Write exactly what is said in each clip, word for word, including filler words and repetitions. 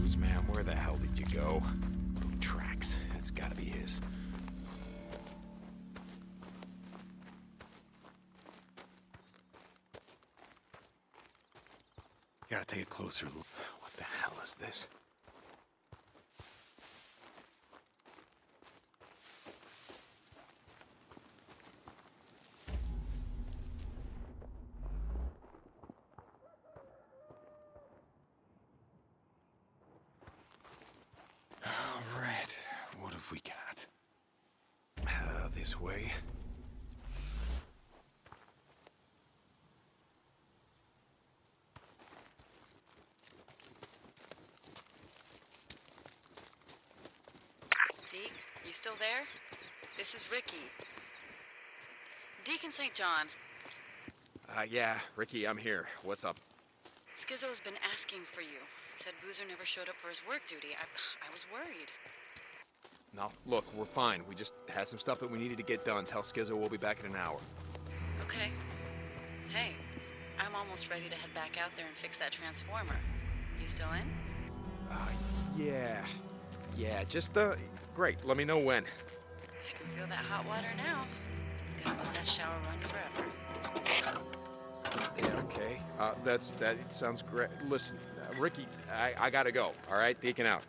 knows, man? Where the hell did you go? Boot tracks. That's gotta be his. Gotta take a closer look. What the hell is this? All right, what have we got? Uh, this way. Deke, you still there? This is Ricky. Deacon Saint John. Uh, yeah, Ricky, I'm here. What's up? Skizzo's been asking for you. Said Boozer never showed up for his work duty. I, I was worried. No, look, we're fine. We just had some stuff that we needed to get done. Tell Skizzo we'll be back in an hour. Okay. Hey, I'm almost ready to head back out there and fix that transformer. You still in? Uh, yeah. Yeah, just, uh, great. Let me know when. I can feel that hot water now. Gonna let that shower run forever. Yeah, okay. Uh, that's, that sounds great. Listen, uh, Ricky, I, I gotta go, all right? Deacon out.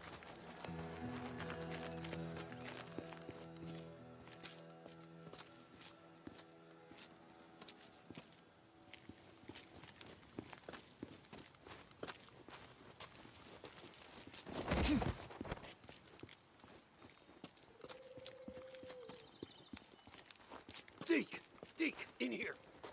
Deke! Deke, in here!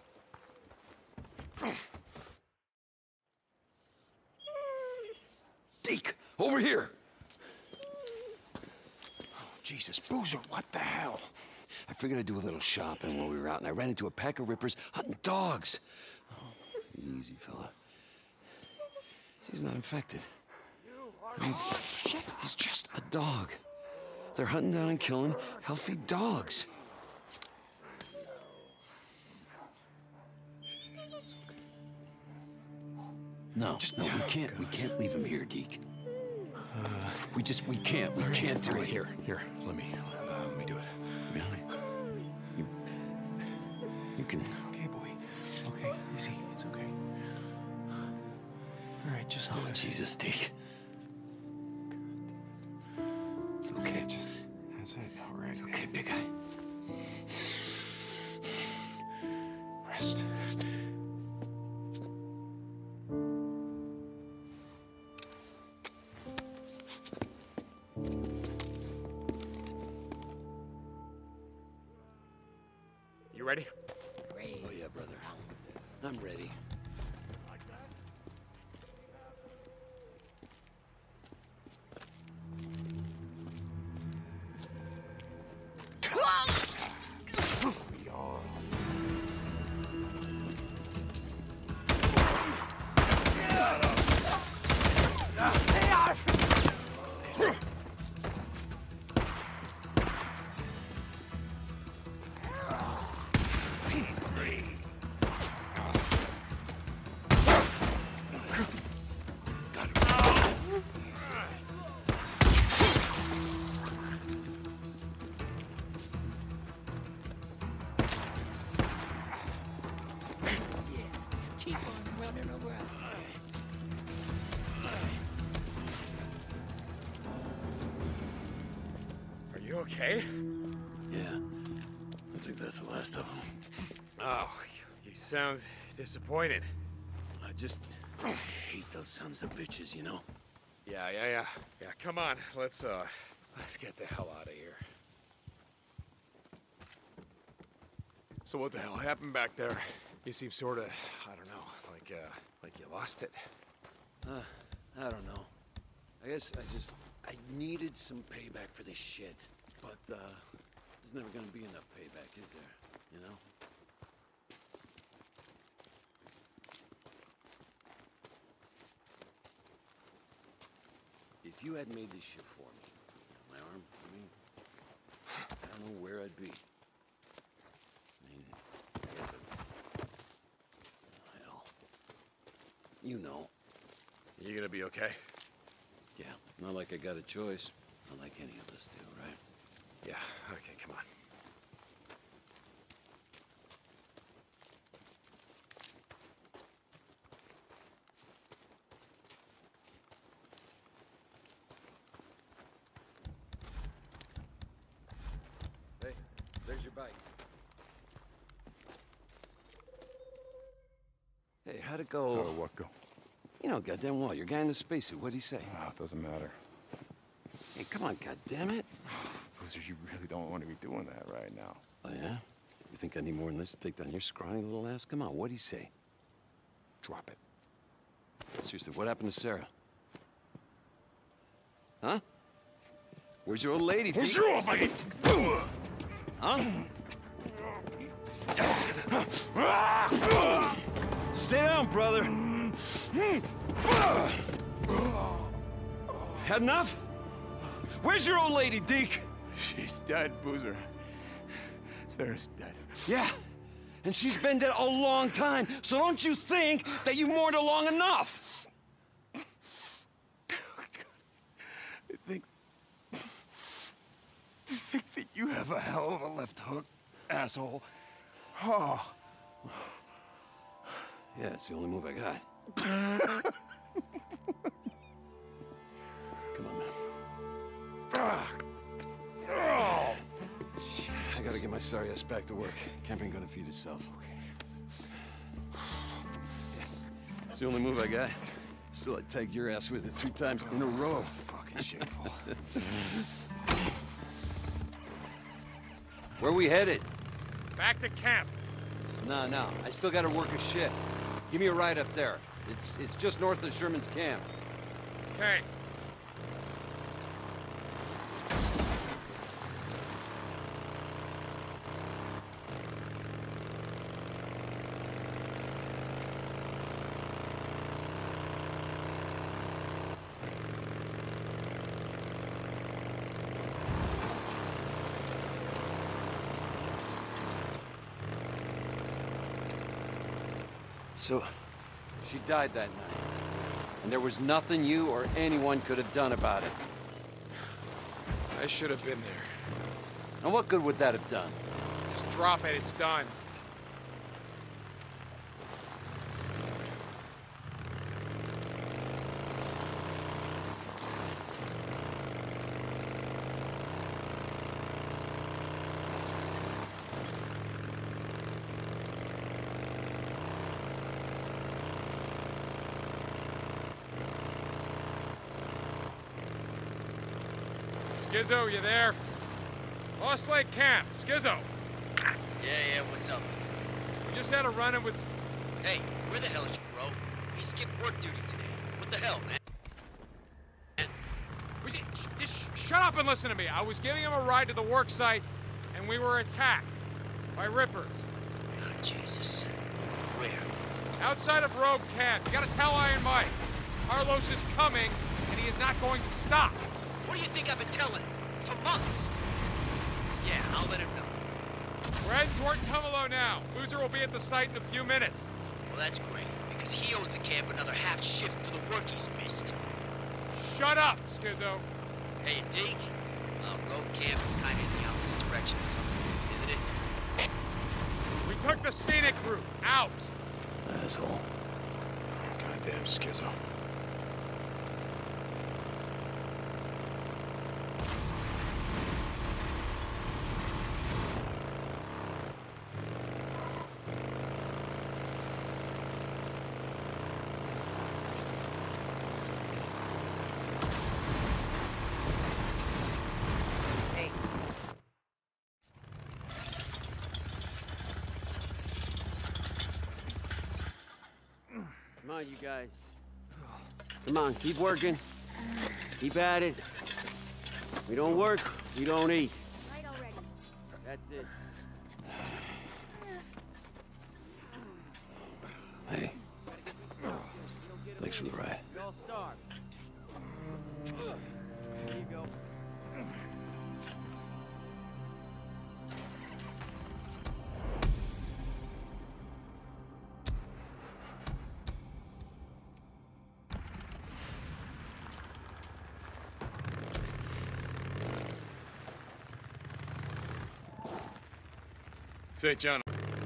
Deke, over here! Oh, Jesus, Boozer, what the hell? I figured I'd do a little shopping while we were out, and I ran into a pack of rippers hunting dogs. Oh, easy, fella. He's not infected. He's, he's just a dog. They're hunting down and killing healthy dogs. No, just, no, we can't. We can't leave him here, Deke. Uh, we just, we can't. We can't do it. Here, here, let me, uh, let me do it. Really? You, you can. Okay, boy. Okay, easy. It's okay. All right, just do Oh, it. Jesus, Deke. It's okay. Just, that's it. All right. It's okay, big guy. Rest. You ready? Oh, yeah, brother. I'm ready. Are you okay? Yeah. I think that's the last of them. Oh, you sound disappointed. I just hate those sons of bitches, you know? Yeah, yeah, yeah. Yeah, come on. Let's, uh, let's get the hell out of here. So what the hell happened back there? You seem sort of, I don't know, like, uh, like you lost it. Uh, I don't know. I guess I just, I needed some payback for this shit. But, uh, there's never gonna be enough payback, is there? You know? If you had made this shit for me, my arm, I mean, I don't know where I'd be. I mean, I guess I'd... Hell. You know. You gonna be okay? Yeah, not like I got a choice. Not like any of us do, right? Yeah, okay, come on. Hey, there's your bike. Hey, how'd it go? Oh, what go? You know, goddamn well, your guy in the spacesuit, what'd he say? Ah, it doesn't matter. Hey, come on, goddammit. Boozer, you really don't want to be doing that right now. Oh, yeah? You think I need more than this to take down your scrawny little ass? Come on, what'd he say? Drop it. Seriously, what happened to Sarah? Huh? Where's your old lady, Deke? Where's your old lady? Huh? Stay down, brother. Had enough? Where's your old lady, Deke? She's dead, Boozer. Sarah's dead. Yeah, and she's been dead a long time, so don't you think that you mourned her long enough? I think... I think that you have a hell of a left hook, asshole. Oh. Yeah, it's the only move I got. Come on, man. Ah. Oh. I gotta get my sorry ass back to work. Camp ain't gonna feed itself. It's the only move I got. Still, I tagged your ass with it three times in a row. Fucking shameful. Where we headed? Back to camp. No, no. I still gotta work a shift. Give me a ride up there. It's it's just north of Sherman's camp. Okay. So, she died that night. And there was nothing you or anyone could have done about it. I should have been there. And what good would that have done? Just drop it, it's done. Skizzo, you there? Lost Lake Camp, Skizzo. Yeah, yeah, what's up? We just had a run-in with... Hey, where the hell is your bro? He skipped work duty today. What the hell, man? We just, just shut up and listen to me. I was giving him a ride to the work site, and we were attacked by Rippers. Oh, Jesus. Where? Outside of Rogue Camp. You gotta tell Iron Mike. Carlos is coming, and he is not going to stop. What do you think I've been telling him? For months. Yeah, I'll let him know. We're heading toward Tumalo now. Boozer will be at the site in a few minutes. Well, that's great, because he owes the camp another half shift for the work he's missed. Shut up, Skizzo. Hey, Deke. Uh, road camp is kind of in the opposite direction of Tumalo, isn't it? We took the scenic route. Out. Asshole. Goddamn Skizzo. Come on, you guys. Come on, keep working. Keep at it. We don't work, we don't eat. Right already. That's it. Hey. Thanks for the ride. We all starve. There you go. Saint John.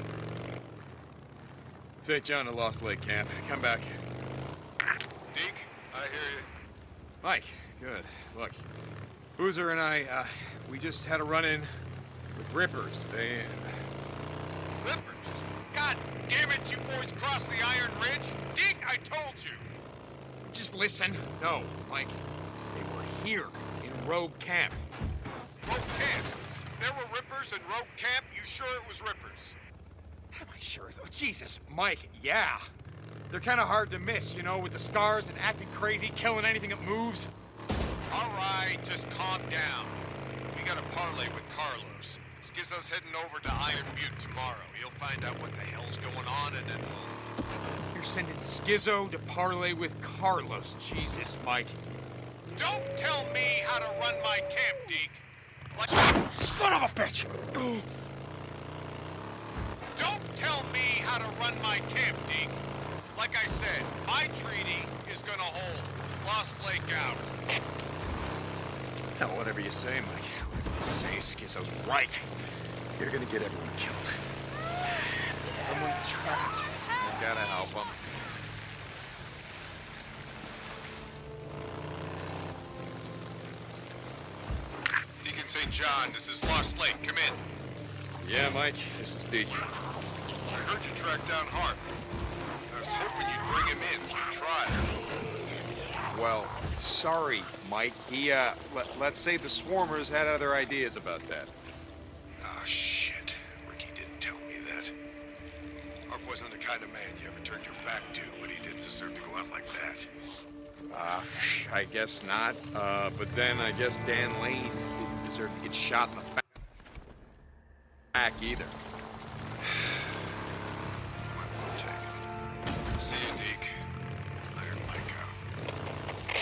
Saint John to Lost Lake Camp. Come back. Deke, I hear you. Mike, good. Look, Boozer and I, uh, we just had a run-in with Rippers. They... Rippers? God damn it, you boys crossed the Iron Ridge? Deke, I told you! Just listen. No, Mike. They were here in Rogue Camp. Rogue Camp? There were Rippers in Rogue Camp? You sure it was Rippers? Am I sure? Oh, Jesus, Mike, yeah. They're kind of hard to miss, you know, with the scars and acting crazy, killing anything that moves. All right, just calm down. We got a parlay with Carlos. Schizo's heading over to Iron Butte tomorrow. He'll find out what the hell's going on, and then we'll... You're sending Schizo to parlay with Carlos. Jesus, Mike. Don't tell me how to run my camp, Deke. Like... Son of a bitch! Don't tell me how to run my camp, Deke. Like I said, my treaty is gonna hold. Lost Lake out. Hell, whatever you say, Mike. Whatever you say, Schizo's right. You're gonna get everyone killed. Someone's trapped. You gotta help them. Deacon Saint John, this is Lost Lake. Come in. Yeah, Mike, this is Deke. I heard you tracked down Hart. I was hoping you'd bring him in for trial. Well, sorry, Mike. He, uh, let, let's say the Swarmers had other ideas about that. Oh, shit. Ricky didn't tell me that. Hart wasn't the kind of man you ever turned your back to, but he didn't deserve to go out like that. Uh, I guess not. Uh, but then I guess Dan Lane didn't deserve to get shot in the back either. I'll take it. See you, Deke. Iron Mike out.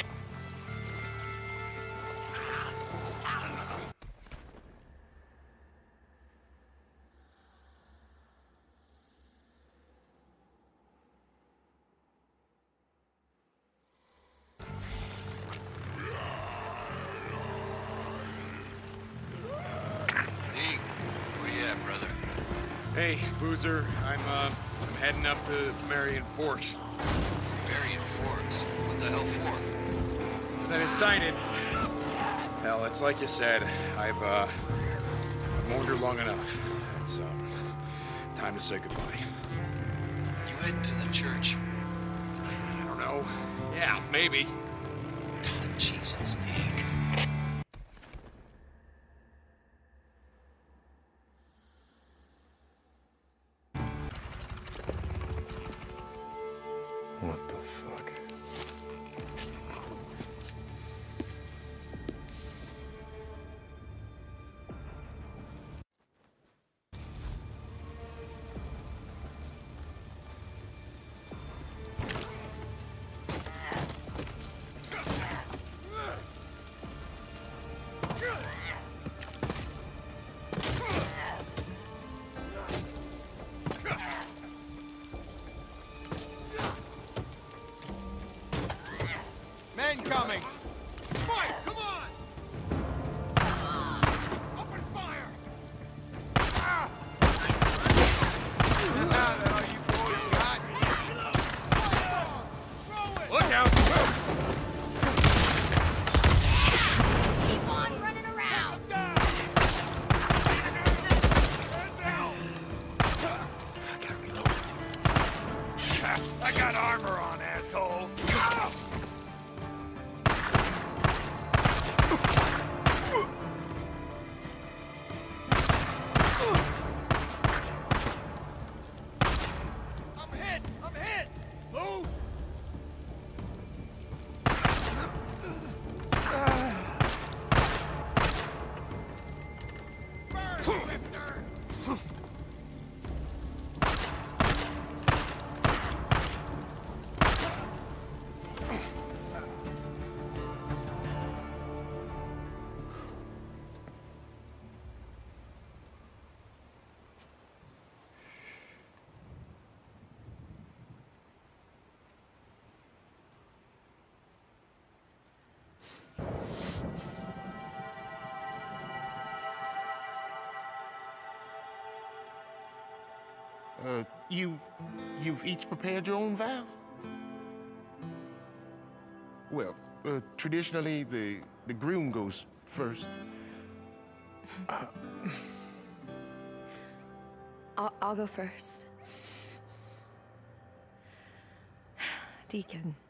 Deke, where you at, brother? Hey, Boozer, I'm, uh, I'm heading up to Marion Forks. Marion Forks? What the hell for? Because I decided, hell, it's like you said, I've, uh, I've mourned her long enough. It's, um, time to say goodbye. You heading to the church? I don't know. Yeah, maybe. Oh, Jesus, Deke. What the fuck? Men coming! Mike, come on! Open fire! Ah! Now that all you boys got. Look out! Keep on running around. I gotta reload. I got armor on, asshole! I'm hit! I'm hit! Move! You... you've each prepared your own vow? Well, uh, traditionally, the, the groom goes first. Uh, I'll, I'll go first. Deacon,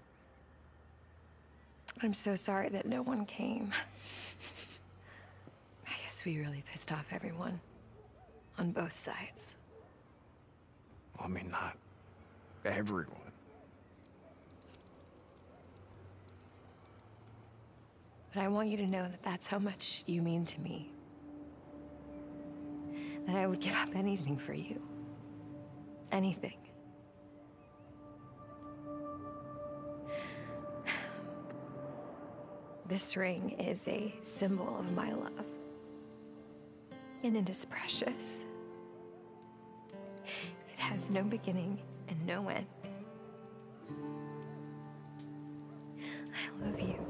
I'm so sorry that no one came. I guess we really pissed off everyone. On both sides. Well, I mean, not everyone. But I want you to know that that's how much you mean to me. That I would give up anything for you. Anything. This ring is a symbol of my love. And it is precious. It has no beginning and no end. I love you.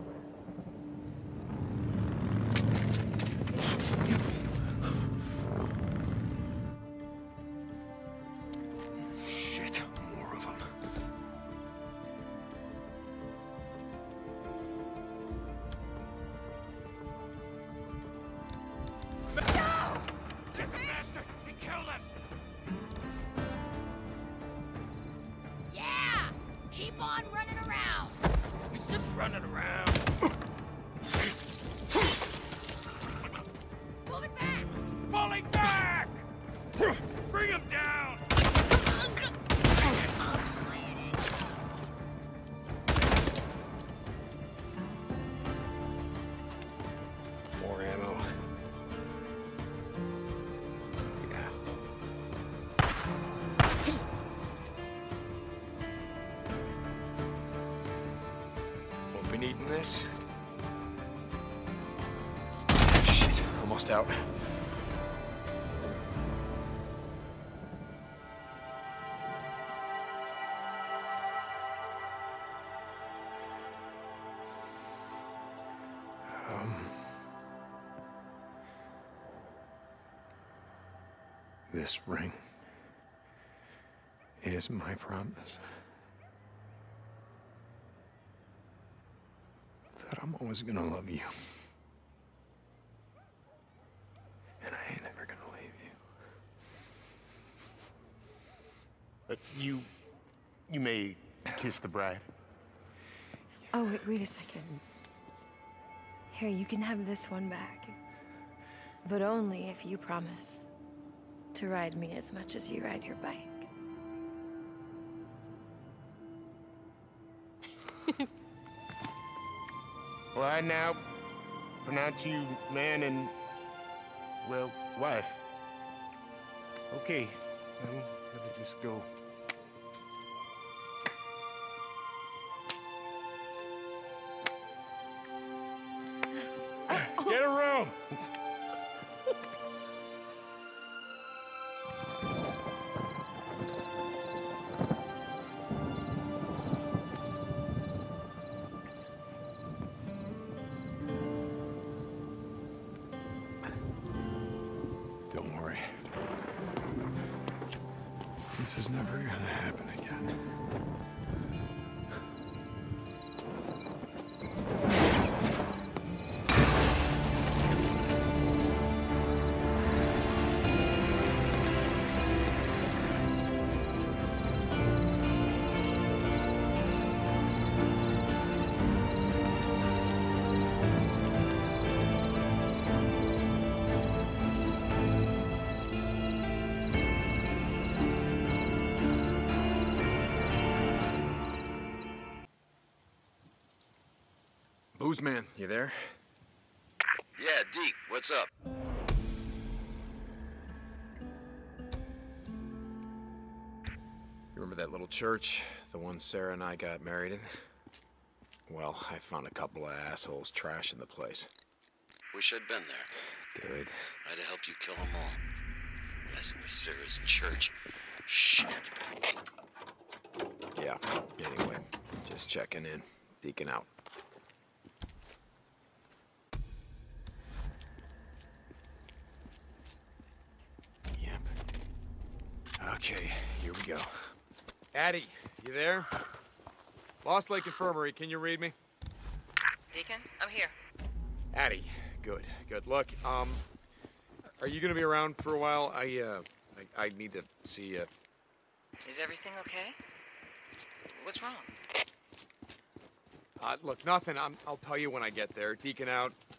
Shit, more of them. Get the bastard! He killed him! Yeah! Keep on running around! He's just running around. Move it back! Falling back! Bring him down! More ammo. Yeah. Won't be needing this. Shit, almost out. This ring is my promise that I'm always gonna love you. And I ain't ever gonna leave you. But you... you may kiss the bride. Oh, wait, wait a second. Here, you can have this one back. But only if you promise to ride me as much as you ride your bike. Well, I now pronounce you man and, well, wife. Okay, I'm gonna just go. Get a room! Don't worry. This is never gonna happen again. Booze man, you there? Yeah, Deke, what's up? You remember that little church? The one Sarah and I got married in? Well, I found a couple of assholes trashing the place. Wish I'd been there. Good. I'd have helped you kill them all. Messing with Sarah's church. Shit. Yeah, anyway, just checking in. Deacon out. Yep. Okay, here we go. Addie, you there? Lost Lake Infirmary, can you read me? Deacon, I'm here. Addie, good, good. Look, um, are you gonna be around for a while? I, uh, I, I need to see you. Is everything okay? What's wrong? Uh, look, nothing. I'm, I'll tell you when I get there. Deacon out.